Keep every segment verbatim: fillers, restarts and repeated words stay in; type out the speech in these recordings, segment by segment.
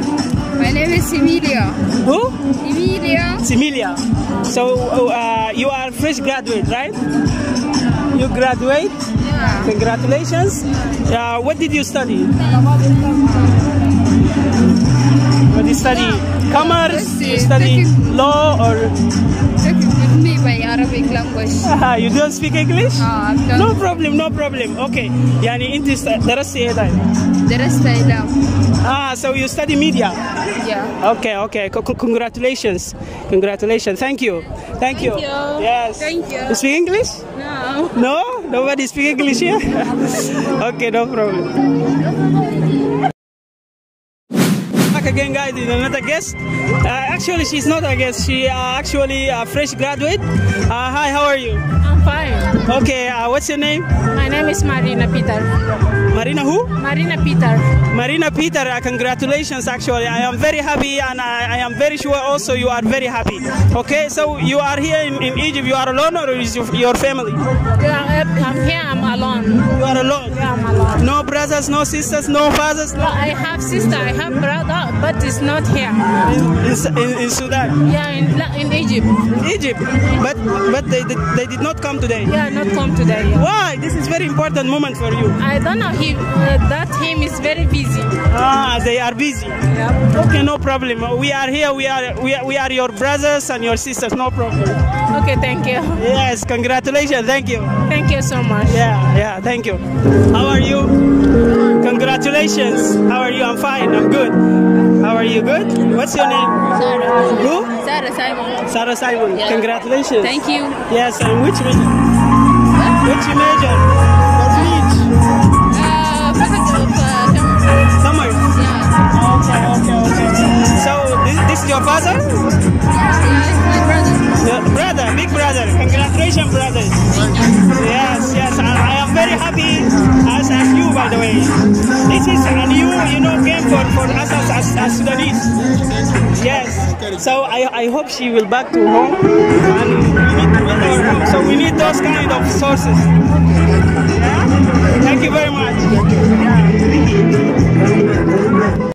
My name is Emilia. Who? Emilia. Emilia. So uh, you are fresh graduate, right? You graduate? Yeah. Congratulations. Uh, what did you study? What did you study? Commerce? You study law or? With me by Arabic language. Ah, you don't speak English? Ah, no problem, no problem. Okay. يعني أنت درست إيه طيب؟ درست إعلام. Ah, so you study media? Yeah. Okay, okay. C congratulations, congratulations. Thank you, thank, Thank you. you. Yes. Thank you. You speak English? No. No, nobody speak English here. Okay, no problem. Back again, guys, with another guest. Uh, actually, she's not a guest. She uh, actually a fresh graduate. Uh, hi, how are you? I'm fine. Okay, uh, what's your name? My name is Marina Peter. Marina who? Marina Peter. Marina Peter, uh, congratulations actually. I am very happy and I, I am very sure also you are very happy. Okay, so you are here in, in Egypt, you are alone or is your, your family? Yeah, I'm here, I'm alone. You are alone? Yeah, I'm alone. No brothers, no sisters, no fathers? Well, I have sister, I have brother, but it's not here. In, in, in Sudan? Yeah, in, in Egypt. In Egypt? But but they, they, they did not come today? Yeah, not come today. Yeah. Why? This is very important moment for you. I don't know, he, uh, that him is very busy. Ah, they are busy. Yeah. Okay, no problem. We are here. We are we are we are your brothers and your sisters. No problem. Okay, thank you. Yes, congratulations. Thank you. Thank you so much. Yeah, yeah. Thank you. How are you? Congratulations. How are you? I'm fine. I'm good. How are you? Good. What's your name? Sarah. Who? Sarah Simon. Sarah Simon. Yeah. Congratulations. Thank you. Yes. And which major? Which major? Or which? Uh, faculty of uh, Summer. Yeah. Okay, okay, okay. So this, this is your father? Yeah, it's my brother. Your brother, big brother. Congratulations, brother. Yes, yes. I, I am very happy as, as you, by the way. This is a new, you know, game for, for us as, as, as Sudanese. Yes. So I, I hope she will back to home. And we need to build our home. So we need those kind of sources. Yeah? Thank you very much. Yeah.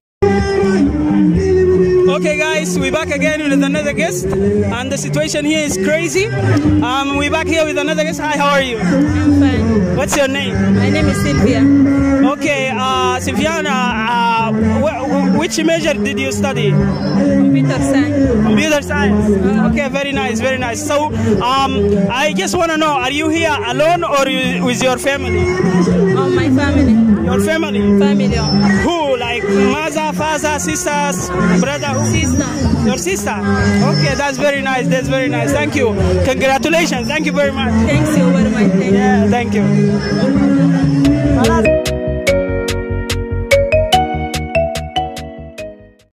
Okay guys, we're back again with another guest and the situation here is crazy. Um, we're back here with another guest. Hi, how are you? I'm fine. What's your name? My name is Sylvia. Okay, uh, Sylviana, uh, wh which major did you study? Computer science. Computer science. Okay, very nice, very nice. So, um, I just want to know, are you here alone or you, with your family? Oh, my family. Your family? Family. Who? Like mother, father, sisters, brother? Who? Sister. Your sister? Okay, that's very nice. That's very nice. Thank you. Congratulations. Thank you very much. Thanks you very much. Thank yeah, thank you.